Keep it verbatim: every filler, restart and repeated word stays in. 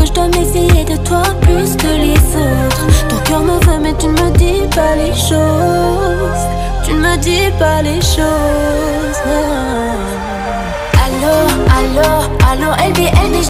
je dois m'essayer de toi plus que les autres. Ton cœur me veut mais tu ne me dis pas les choses. Tu ne me dis pas les choses. Allô, allô, allô, L B L D.